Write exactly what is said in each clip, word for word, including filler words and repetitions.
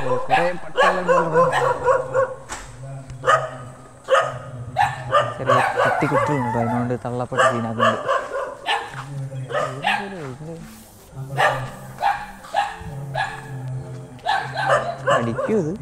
കുറേ പട്ടികളുണ്ട്. ചെറിയ കുട്ടി കുട്ടികളുണ്ടോ, അതിനോണ്ട് തള്ളപ്പെട്ട സീനാക്കുന്നുണ്ട്. അടിക്കൂ ഇത്.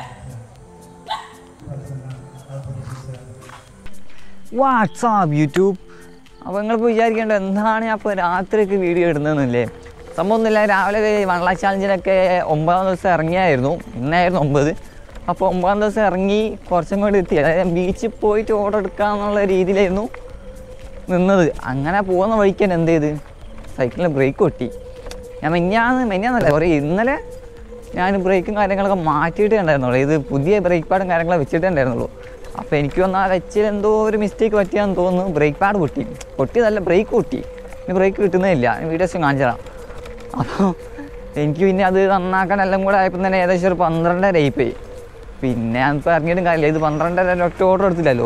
WhatsApp YouTube. അപ്പോൾ നിങ്ങളിപ്പോൾ വിചാരിക്കേണ്ടത് എന്താണ് ഞാൻ ഇപ്പോൾ രാത്രിയൊക്കെ വീഡിയോ ഇടുന്നതെന്നല്ലേ? സംഭവമൊന്നുമില്ല, രാവിലെ വൺ ലാക്ക് ചാലഞ്ചിനൊക്കെ ഒമ്പതാം ദിവസം ഇറങ്ങിയായിരുന്നു. ഇന്നായിരുന്നു ഒമ്പത്. അപ്പോൾ ഒമ്പതാം ദിവസം ഇറങ്ങി കുറച്ചും കൂടി എത്തി, അതായത് ബീച്ചിൽ പോയിട്ട് ഓർഡർ എടുക്കാമെന്നുള്ള രീതിയിലായിരുന്നു നിന്നത്. അങ്ങനെ പോകുന്ന വഴിക്ക് തന്നെ എന്ത് ചെയ്ത് സൈക്കിളിന് ബ്രേക്ക് പൊട്ടി. ഞാൻ മെഞ്ഞാന്ന് മെഞ്ഞാന്നല്ല സോറി ഇന്നലെ ഞാൻ ബ്രേക്കും കാര്യങ്ങളൊക്കെ മാറ്റിയിട്ടേ ഉണ്ടായിരുന്നുള്ളൂ. ഇത് പുതിയ ബ്രേക്ക് പാഡും കാര്യങ്ങളൊക്കെ വെച്ചിട്ടേ ഉണ്ടായിരുന്നുള്ളൂ. അപ്പോൾ എനിക്ക് വന്നാൽ വെച്ചിൽ എന്തോ ഒരു മിസ്റ്റേക്ക് പറ്റിയാന്ന് തോന്നുന്നു. ബ്രേക്ക് പാഡ് പൊട്ടി പൊട്ടിയതല്ല ബ്രേക്ക് പൊട്ടി. ഇനി ബ്രേക്ക് കിട്ടുന്നതില്ല. വീഡിയോസ് കാണിച്ചു തരാം. അപ്പോൾ എനിക്ക് പിന്നെ അത് നന്നാക്കാൻ എല്ലാം കൂടെ ആയപ്പോൾ തന്നെ ഏകദേശം ഒരു പന്ത്രണ്ടര ആയിപ്പോയി. പിന്നെ ഞാൻ ഇപ്പോൾ ഇറങ്ങിയിട്ടും കാര്യമില്ല. ഇത് പന്ത്രണ്ടര ഒറ്റ ഓർഡർ എടുത്തില്ലല്ലോ.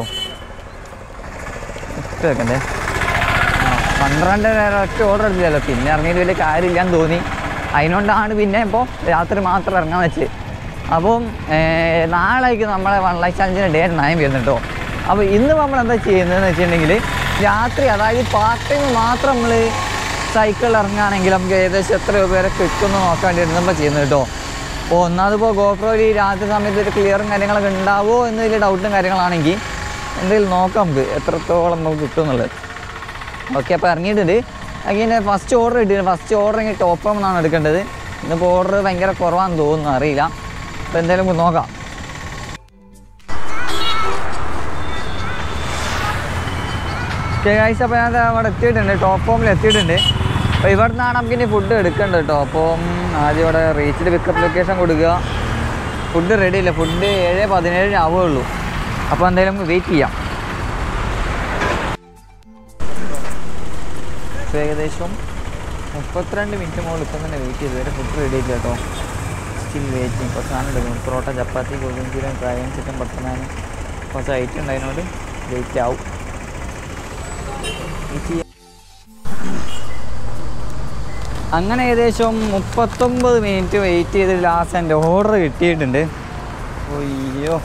ഇട്ട് വെക്കണ്ടേ? ആ പന്ത്രണ്ടര ഒറ്റ ഓർഡർ എടുത്തില്ലല്ലോ. പിന്നെ ഇറങ്ങിയിട്ട് വലിയ കാര്യമില്ലാന്ന് തോന്നി. അതിനോണ്ടാണ് പിന്നെ ഇപ്പോൾ രാത്രി മാത്രം ഇറങ്ങാൻ വെച്ച്. അപ്പം നാളേക്ക് നമ്മളെ വൺ ലൈഫ് ചാലഞ്ചിന് ഡേ നയൻ വരുന്നു കേട്ടോ. അപ്പോൾ ഇന്ന് നമ്മൾ എന്താ ചെയ്യുന്നതെന്ന് വെച്ചിട്ടുണ്ടെങ്കിൽ രാത്രി, അതായത് പാർട്ട് ടൈം മാത്രം നമ്മൾ സൈക്കിളിൽ ഇറങ്ങുകയാണെങ്കിൽ നമുക്ക് ഏകദേശം എത്ര രൂപ വരെ കിട്ടുമെന്ന് നോക്കാൻ വേണ്ടിയിട്ട് നമ്മൾ ചെയ്യുന്നത് കേട്ടോ. അപ്പോൾ ഒന്നാമതിപ്പോൾ ഗോപ്രോയിൽ രാത്രി സമയത്ത് ഒരു ക്ലിയറും കാര്യങ്ങളൊക്കെ ഉണ്ടാവുമോ എന്നൊരു ഡൗട്ടും കാര്യങ്ങളാണെങ്കിൽ എന്തെങ്കിലും നോക്കാം നമുക്ക് എത്രത്തോളം നമുക്ക് കിട്ടും എന്നുള്ളത്. ഓക്കെ, അപ്പോൾ ഇറങ്ങിയിട്ടുണ്ട്. അങ്ങനെ ഫസ്റ്റ് ഓർഡർ കിട്ടിയിട്ടുണ്ട്. ഫസ്റ്റ് ഓർഡർ ഇങ്ങനെ ടോപ്പ് എന്നാണ് എടുക്കേണ്ടത്. ഇന്നിപ്പോൾ ഓർഡർ ഭയങ്കര കുറവാണെന്ന് തോന്നുന്നു, അറിയില്ല. അപ്പോൾ എന്തായാലും നമുക്ക് നോക്കാം. ഓക്കെ ഗൈസ്, അപ്പോൾ ഞാൻ അവിടെ എത്തിയിട്ടുണ്ട്, ടോപ്പ് ഹോമിൽ എത്തിയിട്ടുണ്ട്. അപ്പോൾ ഇവിടെ നിന്നാണ് നമുക്ക് ഇനി ഫുഡ് എടുക്കേണ്ടത് കേട്ടോ. അപ്പം ആദ്യം ഇവിടെ റീച്ചിൽ പിക്കപ്പ് ലൊക്കേഷൻ കൊടുക്കുക. ഫുഡ് റെഡി ഇല്ല, ഫുഡ് ഏഴ് പതിനേഴിന് ആവുകയുള്ളൂ. അപ്പോൾ എന്തായാലും നമുക്ക് വെയിറ്റ് ചെയ്യാം. ഇപ്പോൾ ഏകദേശം മുപ്പത്തിരണ്ട് മിനിറ്റ് മുകളിൽ ഇപ്പം തന്നെ വെയിറ്റ് ചെയ്ത് വരെ ഫുഡ് റെഡി ആയില്ല കേട്ടോ. Still waiting. കുറച്ച് സാധനം എടുക്കും. പൊറോട്ട, ചപ്പാത്തി, ഗോതമ്പ്, ഡ്രാഗൺ ചിക്കൻ, ബട്ടർനാൻ, കുറച്ച് ഐറ്റം ഉണ്ടായതിനോട് വെയിറ്റ് ആവും. അങ്ങനെ ഏകദേശം മുപ്പത്തൊമ്പത് മിനിറ്റ് വെയിറ്റ് ചെയ്ത് ലാസ്റ്റ് എൻ്റെ ഓർഡർ കിട്ടിയിട്ടുണ്ട്. അയ്യോ,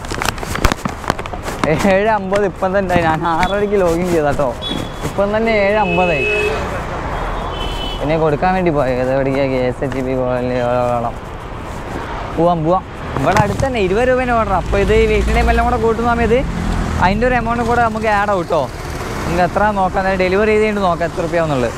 ഏഴ് അമ്പത് ഇപ്പം തന്നെ ആയി. ഞാൻ ആറരയ്ക്ക് ലോഗിൻ ചെയ്താട്ടോ. ഇപ്പം തന്നെ ഏഴ് അമ്പതായി. പിന്നെ കൊടുക്കാൻ വേണ്ടി പോയത് എവിടേക്കാണ്? കെ എസ് എച്ച് ബി കോളം പോവാം പോവാം. ഇവിടെ അടുത്ത് തന്നെ ഇരുപത് രൂപേൻ്റെ ഓർഡർ. അപ്പോൾ ഇത് വെയിറ്റിംഗ് ടൈം എല്ലാം കൂടെ കൂട്ടുന്ന സമയത്ത് അതിൻ്റെ ഒരു എമൗണ്ട് കൂടെ നമുക്ക് ആഡ് ആവും കേട്ടോ. നമുക്ക് എത്ര നോക്കാം, ഡെലിവറി ചെയ്തിട്ട് നോക്കാം എത്ര രൂപയാണെന്നുള്ളത്.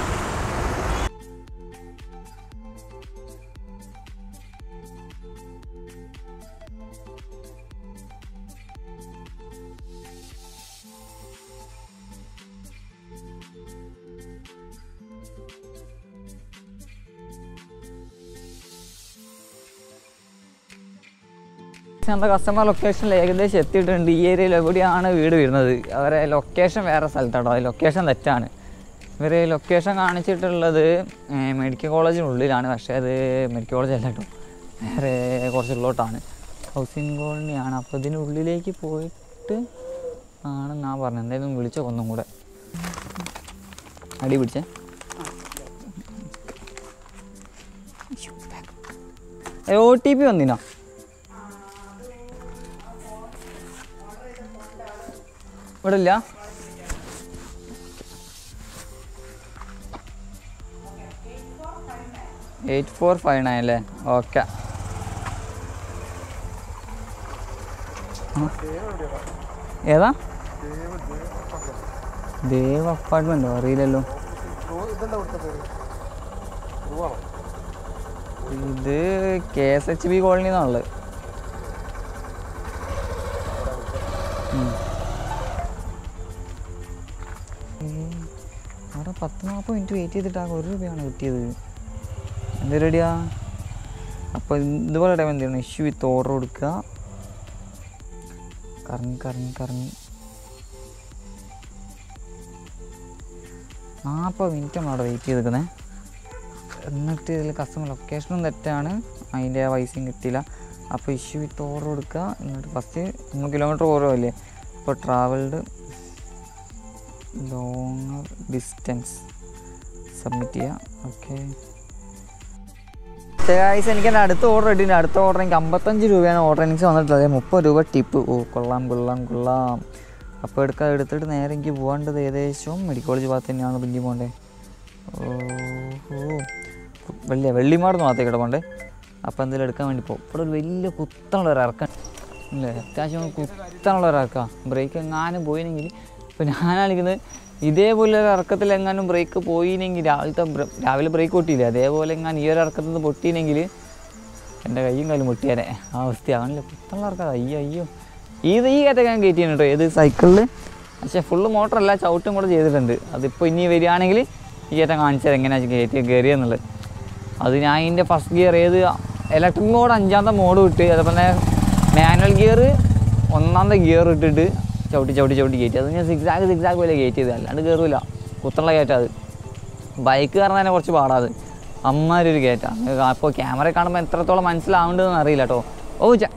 നമ്മുടെ കസ്റ്റമർ ലൊക്കേഷനിൽ ഏകദേശം എത്തിയിട്ടുണ്ട്. ഈ ഏരിയയിൽ എവിടെയാണ് വീട് വരുന്നത്. അവരെ ലൊക്കേഷൻ വേറെ സ്ഥലത്താണോ, അത് ലൊക്കേഷൻ തെറ്റാണ്. ഇവർ ലൊക്കേഷൻ കാണിച്ചിട്ടുള്ളത് മെഡിക്കൽ കോളേജിനുള്ളിലാണ്. പക്ഷേ അത് മെഡിക്കൽ കോളേജ് അല്ല കേട്ടോ, വേറെ കുറച്ചുള്ളോട്ടാണ്. ഹൗസിംഗ് കോളനിയാണ്. അപ്പോൾ ഇതിനുള്ളിലേക്ക് പോയിട്ട് ആണെന്നാ പറഞ്ഞത്. എന്തായാലും വിളിച്ചോ ഒന്നും കൂടെ. അടി പിടിച്ചേ. ഒ ടി പി വന്നിനാ? ഇവിടെ ഇല്ല. എയ്റ്റ് ഫോർ ഫൈവ് നയൻ അല്ലേ? ഓക്കെ. ഏതാ? ദേവ് അപ്പാർട്ട്മെൻറ്റോ? അറിയില്ലല്ലോ. ഇത് K S H B colony എന്നാണുള്ളത്. അവിടെ പത്ത് നാൽപ്പത് മിനിറ്റ് വെയിറ്റ് ചെയ്തിട്ടാണ് ഒരു രൂപയാണ് കിട്ടിയത്. എന്ത് റെഡിയാ? അപ്പോൾ ഇതുപോലെ ടൈം എന്ത് ചെയ്യണം? ഇഷ്യൂ വിത്ത് ഓർഡർ കൊടുക്കുക. കറങ്ങി കറങ്ങി കറങ്ങി നാൽപ്പത് മിനിറ്റ് നമ്മൾ അവിടെ വെയിറ്റ് ചെയ്തിരിക്കുന്നത്. എന്നിട്ട് ഇതിൽ കസ്റ്റമർ ലൊക്കേഷനും തെറ്റാണ്, അതിൻ്റെ പൈസയും കിട്ടിയില്ല. അപ്പോൾ ഇഷ്യൂ വിത്ത് ഓർഡർ കൊടുക്കുക. എന്നിട്ട് ഫസ്റ്റ് നമ്മൾ കിലോമീറ്റർ ഓർഡർ അപ്പോൾ ട്രാവൽഡ് ലോങ്ങർ ഡിസ്റ്റൻസ് സബ്മിറ്റ് ചെയ്യുക. ഓക്കെ, ഗൈസ് എനിക്ക് എൻ്റെ അടുത്ത ഓർഡർ കിട്ടിയിട്ടുണ്ട്. അടുത്ത ഓർഡർ എനിക്ക് അമ്പത്തഞ്ച് രൂപയാണ് ഓർഡർ എനിക്ക് വന്നിട്ടുള്ളത്. മുപ്പത് രൂപ ടിപ്പ്. ഓ കൊള്ളാം കൊള്ളാം കൊള്ളാം. അപ്പോൾ എടുക്കാൻ എടുത്തിട്ട് നേരെ എനിക്ക് പോകേണ്ടത് ഏകദേശം മെഡിക്കൽ കോളേജ് ഭാഗത്ത് തന്നെയാണ് പിഞ്ചി പോകേണ്ടത്. ഓഹോ വെള്ളിയ വെള്ളിമാട് ഭാഗത്തേക്ക് പോകണ്ടേ. അപ്പോൾ എന്തെങ്കിലും എടുക്കാൻ വേണ്ടി പോകും. ഇവിടെ ഒരു വലിയ കുത്തനുള്ള ഒരു ഇറക്കം അല്ലേ, അത്യാവശ്യം കുത്തനുള്ള ഒരു ഇറക്കാം. ബ്രേക്ക് എങ്ങാനും പോയിനെങ്കിൽ ഇപ്പോൾ ഞാനാണിക്കുന്നത് ഇതേപോലെ ഒരു ഇറക്കത്തിൽ എങ്ങാനും ബ്രേക്ക് പോയിനെങ്കിൽ രാവിലത്തെ രാവിലെ ബ്രേക്ക് പൊട്ടിയില്ലേ, അതേപോലെ എങ്ങാനും ഈ ഒരു ഇറക്കത്തിൽ നിന്ന് പൊട്ടിയില്ലെങ്കിൽ എൻ്റെ കയ്യും കാലും പൊട്ടിയാനേ ആ അവസ്ഥയാണല്ലോ. കുത്തനുള്ള ഇറക്കാം. അയ്യോ അയ്യോ ഇത് ഈ കയറ്റൊക്കെ ഞാൻ കയറ്റിയാണ് കേട്ടോ, ഏത് സൈക്കിളിൽ. പക്ഷേ ഫുള്ള് മോട്ടറല്ല, ചവിട്ടും കൂടെ ചെയ്തിട്ടുണ്ട്. അതിപ്പോൾ ഇനി വരികയാണെങ്കിൽ ഈ കയറ്റം കാണിച്ചാൽ എങ്ങനെയാണ് കയറ്റി കയറിയെന്നുള്ളത്. അത് ഞാൻ ഇതിൻ്റെ ഫസ്റ്റ് ഗിയർ ഏത് ഇലക്ട്രിക് മോഡ് അഞ്ചാമത്തെ മോഡ് ഇട്ട്, അതുപോലെ മാനുവൽ ഗിയർ ഒന്നാമത്തെ ഗിയർ ഇട്ടിട്ട് ചവിട്ടി ചവിട്ടി ചവിട്ടി കയറ്റി. അത് ഞാൻ സിക്സാക്ക് സിക്സാക്ക് പോലെ കയറ്റിയത്, അല്ലാണ്ട് കയറില്ല. കുത്തുള്ള കയറ്റാം അത്. ബൈക്ക് കയറാൻ തന്നെ കുറച്ച് പാടാത്, അമ്മാരൊരു കയറ്റാം. അപ്പോൾ ക്യാമറ കാണുമ്പോൾ എത്രത്തോളം മനസ്സിലാവേണ്ടതെന്ന് അറിയില്ല കേട്ടോ. ഓ ച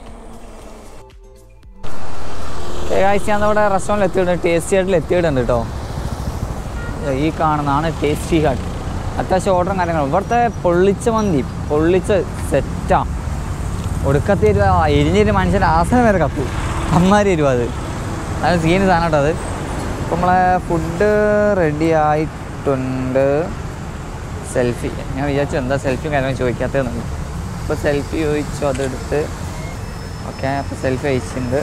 ആഴ്ച ഞാൻ അവിടെ റെസ്റ്റോറൻറ്റിൽ എത്തിയിട്ടുണ്ട്, ടേസ്റ്റി ഹട്ടിൽ എത്തിയിട്ടുണ്ട് കേട്ടോ. ഈ കാണുന്നതാണ് ടേസ്റ്റി ഹട്ട്. അത്യാവശ്യം ഓർഡറും കാര്യങ്ങളും. ഇവിടുത്തെ പൊള്ളിച്ച മന്തി പൊള്ളിച്ച സെറ്റാണ്. ഒടുക്കത്തി എരിവ എരിഞ്ഞൊരു മനുഷ്യൻ്റെ ആസനം വരെ കത്തു, അമ്മാരി എരിവ്. അത് അത് സീന് സാധനം കേട്ടോ അത്. അപ്പോൾ നമ്മളെ ഫുഡ് റെഡി ആയിട്ടുണ്ട്. സെൽഫി ഞാൻ വിചാരിച്ചു എന്താ സെൽഫിയും കാര്യങ്ങളും ചോദിക്കാത്തതെന്നുണ്ട്. അപ്പോൾ സെൽഫി ചോദിച്ചു, അതെടുത്ത് ഓക്കെ. അപ്പോൾ സെൽഫി അയച്ചിട്ടുണ്ട്.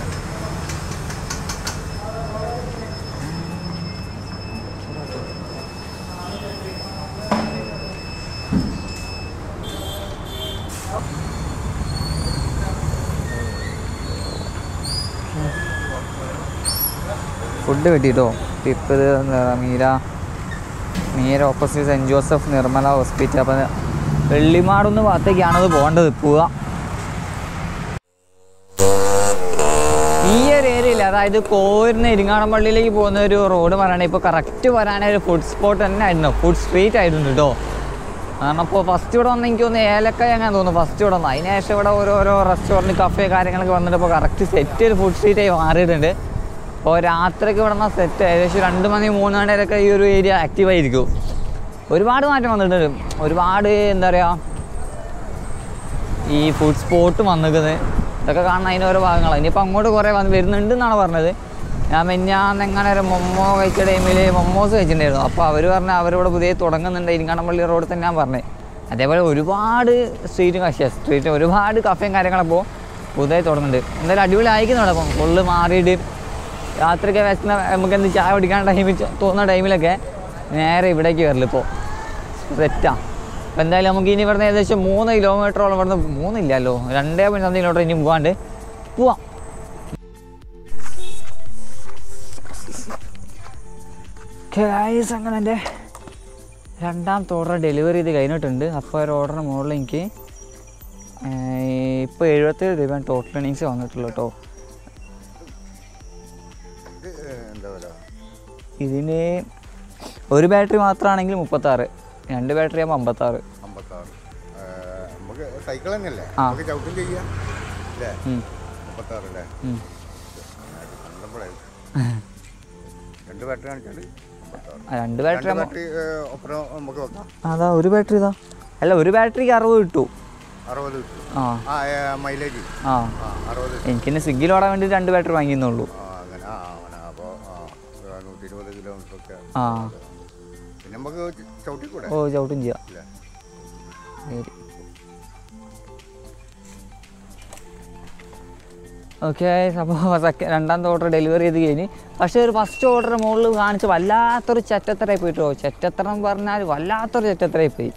ഫുഡ് കിട്ടിയിട്ടോ. Tip Meera Meera opposite saint Joseph Nirmala hospital. അപ്പം വെള്ളിമാടൊന്ന് ഭാഗത്തേക്കാണത് പോകേണ്ടത്. പോവുക ഈ ഒരു ഏരിയയിൽ, അതായത് കോരിന്ന് ഇരിങ്ങാടൻപള്ളിയിലേക്ക് പോകുന്ന ഒരു റോഡ് പറയുകയാണെങ്കിൽ ഇപ്പോൾ കറക്റ്റ് വരാനൊരു ഒരു ഫുഡ് സ്പോട്ട് തന്നെ ആയിരുന്നു, ഫുഡ് സ്ട്രീറ്റ് ആയിട്ടുണ്ട് കേട്ടോ. കാരണം ഇപ്പോൾ ഫസ്റ്റ് ഇവിടെ വന്ന് എനിക്ക് തോന്നുന്നു ഏലക്കായ അങ്ങനെ തോന്നുന്നു ഫസ്റ്റ് ഇവിടെ വന്നു. അതിന് ശേഷം ഇവിടെ ഓരോരോ റെസ്റ്റോറൻറ്റ് കഫേ കാര്യങ്ങളൊക്കെ വന്നിട്ട് ഇപ്പോൾ കറക്റ്റ് സെറ്റ് ഒരു ഫുഡ് സ്ട്രീറ്റായി മാറിയിട്ടുണ്ട്. അപ്പോൾ രാത്രിയൊക്കെ ഇവിടെ നിന്ന് സെറ്റ് ഏകദേശം രണ്ട് മണി മൂന്ന് മണി വരെയൊക്കെ ഈ ഒരു ഏരിയ ആക്റ്റീവായിരിക്കും. ഒരുപാട് മാറ്റം വന്നിട്ടുണ്ട്. ഒരുപാട് എന്താ പറയുക ഈ ഫുഡ് സ്പോട്ട് വന്നിരിക്കുന്നത്. ഇതൊക്കെ കാണുന്ന അതിന് ഓരോ ഭാഗങ്ങളാണ്. ഇനിയിപ്പോൾ അങ്ങോട്ട് കുറേ വന്ന് വരുന്നുണ്ട് എന്നാണ് പറഞ്ഞത്. ഞാൻ മിനിഞ്ഞാന്ന് എങ്ങനെ ഒരു മൊമ്മോ കഴിച്ച ടൈമിൽ മൊമ്മോസ് കഴിച്ചിട്ടുണ്ടായിരുന്നു. അപ്പോൾ അവർ പറഞ്ഞാൽ അവരിവിടെ പുതിയ തുടങ്ങുന്നുണ്ട് ഇരിങ്ങാടൻപള്ളി റോഡിൽ തന്നെ ഞാൻ പറഞ്ഞത്. അതേപോലെ ഒരുപാട് സ്ട്രീറ്റും കക്ഷിയാണ് സ്ട്രീറ്റ് ഒരുപാട് കഫേയും കാര്യങ്ങളപ്പോൾ പുതിയതായി തുടങ്ങുന്നുണ്ട്. എന്തായാലും അടിപൊളി ആയിരിക്കുന്നുണ്ട്. അപ്പം ഫുള്ള് മാറിയിട്ട് രാത്രിയൊക്കെ വിശന്ന നമുക്ക് എന്ത് ചായ കുടിക്കാൻ ടൈമിൽ തോന്നുന്ന ടൈമിലൊക്കെ നേരെ ഇവിടേക്ക് വരില്ല ഇപ്പോൾ സെറ്റാണ്. അപ്പോൾ എന്തായാലും നമുക്ക് ഇനി ഇവിടുന്ന് ഏകദേശം മൂന്ന് കിലോമീറ്ററോളം ഇവിടുന്ന് മൂന്നില്ലല്ലോ രണ്ടേ പോയിൻറ്റ് സംതിങ് കിലോമീറ്റർ ഇനി പോകാണ്ട് പോവാം. ഗൈസ് അങ്ങനെ എൻ്റെ രണ്ടാമത്തെ ഓർഡർ ഡെലിവറി ചെയ്ത് കഴിഞ്ഞിട്ടുണ്ട്. അപ്പോൾ ഒരു ഓർഡറിന് മുകളിൽ എനിക്ക് ഇപ്പോൾ എഴുപത്തേഴ് രൂപയാണ് ടോട്ടൽ ഏണിങ്സ് വന്നിട്ടുള്ളൂ കേട്ടോ. ഇതിന് ഒരു ബാറ്ററി മാത്രമാണെങ്കിൽ മുപ്പത്താറ്, രണ്ട് ബാറ്ററി ആകുമ്പോൾ അമ്പത്താറ്. രണ്ട് ബാറ്ററി അതാ ഒരു ബാറ്ററി ഇതാ അല്ല ഒരു ബാറ്ററിക്ക് അറുപത് കിട്ടും. ആ എനിക്കിന്നെ സ്വിഗ്ഗിയിൽ ഓടാൻ വേണ്ടി രണ്ട് ബാറ്ററി വാങ്ങിയെന്നുള്ളൂ. ആ ഓ ചവിട്ടും ചെയ്യാം. ഓക്കെ അപ്പോൾ സെക്കൻഡ് രണ്ടാമത്തെ ഓർഡർ ഡെലിവറി ചെയ്ത് കഴിഞ്ഞ്. പക്ഷേ ഒരു ഫസ്റ്റ് ഓർഡർ മുകളിൽ കാണിച്ച് വല്ലാത്തൊരു ചെറ്റത്തരായി പോയിട്ടോ. ചെറ്റത്തരം എന്ന് പറഞ്ഞാൽ വല്ലാത്തൊരു ചെറ്റത്തരായി പോയി.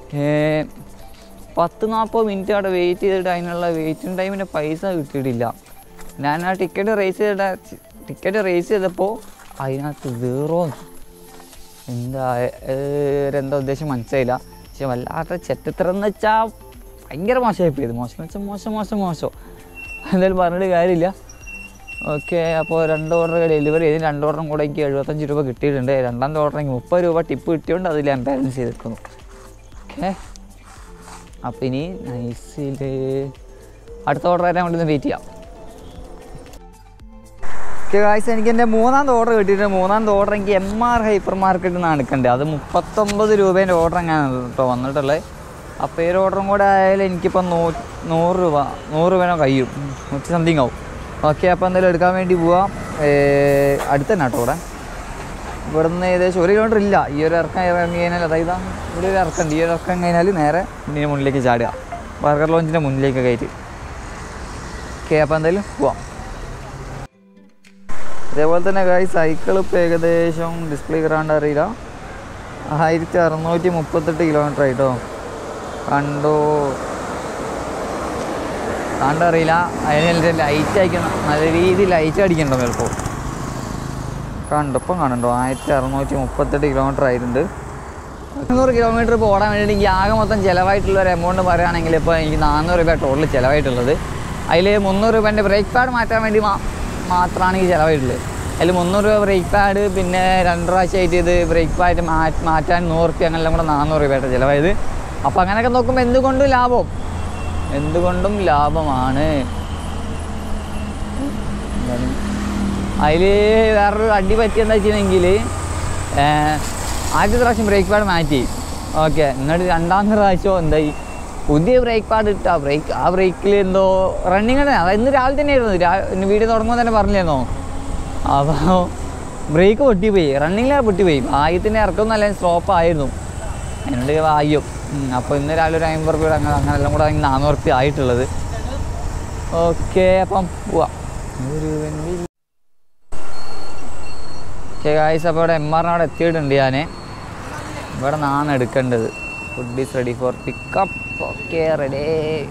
പത്ത് നാൽപ്പത് മിനിറ്റ് അവിടെ വെയിറ്റ് ചെയ്തിട്ട് അതിനുള്ള വെയിറ്റിംഗ് ടൈമിൻ്റെ പൈസ കിട്ടിയിട്ടില്ല. ഞാൻ ആ ടിക്കറ്റ് റേസ് ചെയ്ത ടിക്കറ്റ് റേസ് ചെയ്തപ്പോൾ അതിനകത്ത് സീറോ. എന്താ എന്താ ഉദ്ദേശം മനസ്സിലായില്ല. പക്ഷെ വല്ലാത്ത ചെറ്റത്തരം എന്ന് വെച്ചാൽ ഭയങ്കര മോശമായി പോയത്. മോശം എന്ന് വെച്ചാൽ മോശം മോശം മോശം എന്തായാലും പറഞ്ഞിട്ട് കാര്യമില്ല. ഓക്കെ അപ്പോൾ രണ്ട് ഓർഡർ ഡെലിവറി ചെയ്ത് രണ്ട് ഓർഡറും കൂടെ എനിക്ക് എഴുപത്തഞ്ച് രൂപ കിട്ടിയിട്ടുണ്ട്. രണ്ടാമത്തെ ഓർഡർ എനിക്ക് മുപ്പത് രൂപ ടിപ്പ് കിട്ടിയോണ്ട് അതിൽ ഞാൻ ബാലൻസ് ചെയ്തിരിക്കുന്നു. ഓക്കെ അപ്പോൾ ഇനി നൈസിൽ അടുത്ത ഓർഡർ വരാൻ വേണ്ടി ഒന്ന് വെയിറ്റ് ചെയ്യാം. ഓക്കെ ഗായ്സ് എനിക്ക് എൻ്റെ മൂന്നാമത്തെ ഓർഡർ കിട്ടിയിട്ടുണ്ട്. മൂന്നാമത്തെ ഓർഡർ എനിക്ക് എം ആർ ഹൈപ്പർ മാർക്കറ്റിൽ നിന്നാണ് എടുക്കേണ്ടത്. അത് മുപ്പത്തൊമ്പത് രൂപേൻ്റെ ഓർഡർ എങ്ങനെയാണ് കേട്ടോ വന്നിട്ടുള്ളത്. അപ്പോൾ ഈ ഓർഡറും കൂടെ ആയാലും എനിക്കിപ്പോൾ നൂ നൂറ് രൂപ നൂറ് രൂപ കഴിയും, നൂറ്റി സംതിങ് ആവും. ഓക്കെ, അപ്പോൾ എന്തായാലും എടുക്കാൻ വേണ്ടി പോവാം. അടുത്ത് തന്നെ കേട്ടോ ഇവിടെ. ഇവിടുന്ന് ഏകദേശം ഒരു കിലോമീറ്റർ ഇല്ല. ഈ ഒരു ഇറക്കം ഇറങ്ങി കഴിഞ്ഞാൽ അതായത് ഇവിടെ ഒരു ഇറക്കമുണ്ട്. ഈ ഒരു ഇറക്കം കഴിഞ്ഞാൽ നേരെ ഇതിൻ്റെ മുന്നിലേക്ക് ചാടുക, ബർഗർ ലോഞ്ചിൻ്റെ മുന്നിലേക്ക് കയറ്റി. ഓക്കെ, അപ്പോൾ എന്തായാലും പോവാം. അതേപോലെ തന്നെ കായ് സൈക്കിൾ ഇപ്പോൾ ഏകദേശം ഡിസ്പ്ലേ കയറാണ്ട് അറിയില്ല, ആയിരത്തി അറുന്നൂറ്റി മുപ്പത്തെട്ട് കിലോമീറ്റർ ആയിട്ടോ. കണ്ടോ കണ്ടറിയില്ല. അതിന് ലൈറ്റ് അയക്കണം, നല്ല രീതിയിൽ ലൈറ്റ് അടിക്കണ്ടോ ചിലപ്പോൾ. കണ്ടപ്പം കാണുന്നുണ്ടോ, ആയിരത്തി അറുന്നൂറ്റി മുപ്പത്തെട്ട് കിലോമീറ്റർ ആയിട്ടുണ്ട്. മുന്നൂറ് കിലോമീറ്റർ ഇപ്പോൾ ഓടാൻ വേണ്ടി എനിക്ക് ആകെ മൊത്തം ചിലവായിട്ടുള്ള ഒരു എമൗണ്ട് പറയുകയാണെങ്കിൽ ഇപ്പോൾ എനിക്ക് നാനൂറ് രൂപ ടോട്ടൽ ചിലവായിട്ടുള്ളത്. അതിൽ മുന്നൂറ് രൂപേൻ്റെ ബ്രേക്ക് പാഡ് മാറ്റാൻ വേണ്ടി മാ മാത്രമാണ് എനിക്ക് ചിലവായിട്ടുള്ളത്. അതിൽ മുന്നൂറ് രൂപ ബ്രേക്ക് പാഡ്, പിന്നെ രണ്ട് പ്രാവശ്യമായിട്ട് ഇത് ബ്രേക്ക് പാഡ് മാറ്റി മാറ്റാൻ നൂറ് റുപ്യ അങ്ങനെല്ലാം കൂടെ നാനൂറ് രൂപയായിട്ട് ചിലവായത്. അപ്പോൾ അങ്ങനെയൊക്കെ നോക്കുമ്പോൾ എന്തുകൊണ്ടും ലാഭം, എന്തുകൊണ്ടും ലാഭമാണ്. അതിൽ വേറൊരു അടി പറ്റിയെന്താ വെച്ചിട്ടുണ്ടെങ്കിൽ ആദ്യത്തെ പ്രാവശ്യം ബ്രേക്ക് പാഡ് മാറ്റി. ഓക്കെ, എന്നിട്ട് രണ്ടാമത്തെ പ്രാവശ്യം എന്തായി, പുതിയ ബ്രേക്ക് പാഡ് ഇട്ടാ ബ്രേക്ക് ആ ബ്രേക്കിൽ എന്തോ റണ്ണിങ് തന്നെ. അതായത് ഇന്ന് രാവിലെ തന്നെ ആയിരുന്നു, വീഡിയോ തുടങ്ങുമ്പോൾ തന്നെ പറഞ്ഞിരുന്നോ. അപ്പോൾ ബ്രേക്ക് പൊട്ടിപ്പോയി, റണ്ണിങ്ങിലാണ് പൊട്ടിപ്പോയി. ആദ്യത്തിൻ്റെ ഇറക്കം നല്ല സ്ലോപ്പ് ആയിരുന്നു, എന്നോട് വായും. അപ്പോൾ ഇന്ന് രാവിലെ ഒരു അമ്പത് റുപ്യ അങ്ങനെ അങ്ങനെ എല്ലാം കൂടെ നാനൂറ് റുപ്യ ആയിട്ടുള്ളത്. ഓക്കെ, അപ്പം പോവാം. ഓക്കെ ഗായ്സ്, അപ്പോൾ ഇവിടെ എം ആറിനവിടെ എത്തിയിട്ടുണ്ട് ഞാൻ. ഇവിടെ നാണ് എടുക്കേണ്ടത്. Food is ready for pickup. Okay, ready.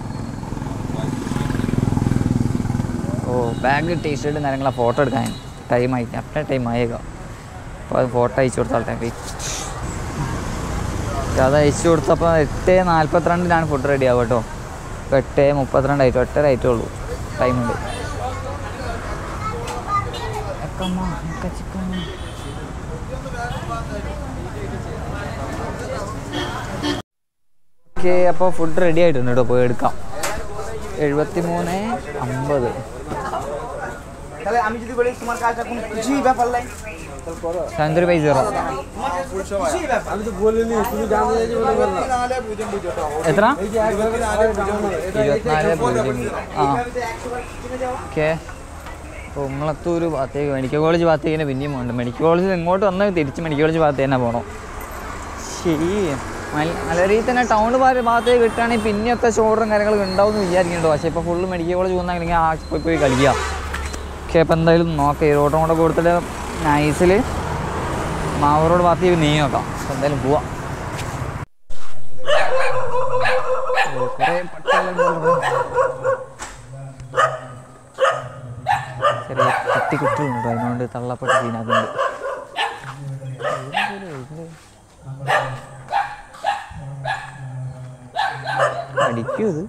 ഓ, ബാഗ് ടീഷർട്ട് നേരങ്ങളെ ഫോട്ടോ എടുക്കാൻ ടൈം ആയി, അപ്പഴേ ടൈം ആയേക്കാം. അപ്പോൾ അത് ഫോട്ടോ അയച്ചു കൊടുത്താൽ ടൈം അത് അയച്ചു കൊടുത്തപ്പോൾ എട്ട് നാൽപ്പത്തിരണ്ടിനാണ് ഫുഡ് റെഡി ആവുക കേട്ടോ. ഇപ്പോൾ എട്ട് മുപ്പത്തിരണ്ടായിട്ടു, എട്ടര ആയിട്ടുള്ളൂ, ടൈമുണ്ട്. ഓക്കെ, അപ്പോൾ ഫുഡ് റെഡി ആയിട്ടുണ്ട് കേട്ടോ, പോയി എടുക്കാം. എഴുപത്തി മൂന്ന് അമ്പത്. സെവൻ ബൈ സീറോ എത്ര? ഇരുപത്തിനാല് പൂജ്യം. ആ ഓക്കെ. അപ്പോൾ ഉമ്മളത്തൂർ ഭാഗത്തേക്ക് മെഡിക്കൽ കോളേജ് ഭാഗത്തേക്ക് തന്നെ പിന്നെയും പോകണ്ട. മെഡിക്കൽ കോളേജിൽ ഇങ്ങോട്ട് വന്ന് തിരിച്ച് മെഡിക്കൽ കോളേജ് ഭാഗത്തേക്ക് തന്നെ പോകണം. ശരി, നല്ല രീതിയിൽ തന്നെ ടൗൺ ഭാഗത്തേക്ക് കിട്ടുകയാണെങ്കിൽ പിന്നെയൊക്കെ ഷോറും കാര്യങ്ങളൊക്കെ ഉണ്ടാവും എന്ന് വിചാരിക്കുന്നുണ്ടോ. പക്ഷേ ഇപ്പോൾ ഫുള്ള് മെഡിക്കൽ കോളേജ് പോകുന്നെങ്കിൽ ആ പോയി പോയി കളിക്കുക. ഓക്കെ, അപ്പോൾ എന്തായാലും നോക്കാം. ഈ റോഡും കൂടെ കൊടുത്തിട്ട് നൈസിൽ മാവൂരോട് ഭാഗത്തേക്ക് നീങ്ങി നോക്കാം. അപ്പോൾ എന്തായാലും പോവാം. കുറേ ചെറിയ കുട്ടി കുട്ടികളുണ്ടോ, അതിനോണ്ട് തള്ളപ്പെട്ട് സീനാക്കുന്നുണ്ട്. അടിക്കൂ ഇത്.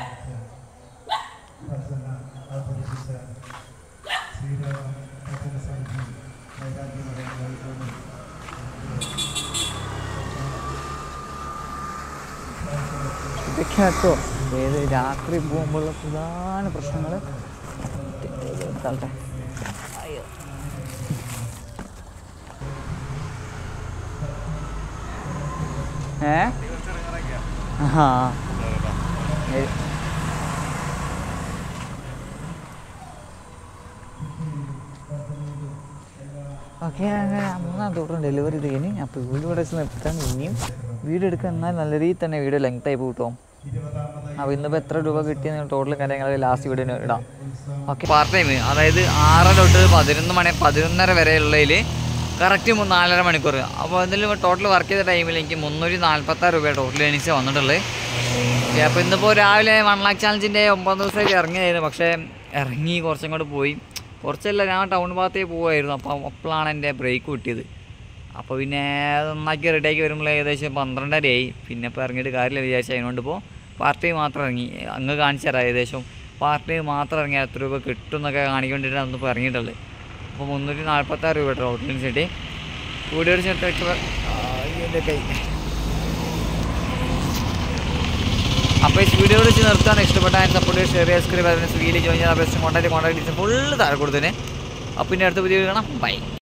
ഇതൊക്കെ കേട്ടോ ഏത് രാത്രി പോകുമ്പോഴുള്ള പ്രധാന പ്രശ്നങ്ങൾ. ഏ ആ ഓക്കെ, അങ്ങനെ മൂന്നാം തോട്ടം ഡെലിവറി കഴിഞ്ഞ്. അപ്പോൾ വീഡിയോ ഇവിടെ വെച്ച് നിർത്താൻ ഇനിയും വീഡിയോ എടുക്കാൻ, എന്നാൽ നല്ല രീതിയിൽ തന്നെ വീഡിയോ ലെങ്ത് ആയി പോട്ടോ. അപ്പോൾ ഇന്നിപ്പോൾ എത്ര രൂപ കിട്ടിയെന്ന് ടോട്ടൽ കാര്യങ്ങൾ ലാസ്റ്റ് വീഡിയോ ഇടാം. ഓക്കെ, പാർട്ട് ടൈം അതായത് ആറര തൊട്ട് പതിനൊന്ന് മണി പതിനൊന്നര വരെയുള്ളതിൽ കറക്റ്റ് നാലര മണിക്കൂർ. അപ്പോൾ അതിൽ ടോട്ടൽ വർക്ക് ചെയ്ത ടൈമിൽ എനിക്ക് മുന്നൂറ്റി നാൽപ്പത്താറ് രൂപ ടോട്ടൽ ഏണിങ്സ് വന്നിട്ടുള്ളത്. ഓക്കെ, അപ്പോൾ ഇന്നിപ്പോൾ രാവിലെ വൺ ലാക്ക് ചാലഞ്ചിൻ്റെ ഒമ്പത് ദിവസമായിട്ട് ഇറങ്ങിയായിരുന്നു. പക്ഷേ ഇറങ്ങി കുറച്ചും കൂടെ പോയി, കുറച്ചല്ല ഞാൻ ടൗൺ ഭാഗത്തേക്ക് പോകുമായിരുന്നു. അപ്പോൾ അപ്പോഴാണ് എൻ്റെ ബ്രേക്ക് കിട്ടിയത്. അപ്പോൾ പിന്നെ നന്നാക്കി റെഡിയാക്കി വരുമ്പോൾ ഏകദേശം പന്ത്രണ്ടരയായി. പിന്നെ ഇപ്പോൾ ഇറങ്ങിയിട്ട് കാര്യമില്ല വിചാരിച്ചു. അതിനോണ്ട് ഇപ്പോൾ പാർട്ട് ടൈം മാത്രം ഇറങ്ങി. അങ്ങ് കാണിച്ചു തരാം ഏകദേശം പാർട്ട് ടൈം മാത്രം ഇറങ്ങി എത്ര രൂപ കിട്ടും എന്നൊക്കെ കാണിക്കൊണ്ടിട്ടാണ് അന്നിപ്പോൾ ഇറങ്ങിയിട്ടുള്ളത്. അപ്പോൾ മുന്നൂറ്റി നാൽപ്പത്താറ് രൂപ ടോട്ടൽ സെറ്റ് വീഡിയോ ചേർത്ത് എൻ്റെ കൈ. അപ്പോൾ ഈ വീഡിയോ വെച്ച് നിർത്താൻ ഇഷ്ടപ്പെട്ടാൽ സപ്പോർട്ട് ഷെയർ ചെയ്യുക, സബ്സ്ക്രൈബ് ചെയ്യുക, വീഡിയോ ജോയിൻ ചെയ്യാൻ ബെസ്റ്റ് കോൺടാക്ട് കോൺടാക്ട് ഫുള്ള് താഴെ കൊടുത്തതിന്. അപ്പോൾ പിന്നെ അടുത്ത വീഡിയോ കാണാം. ബൈ.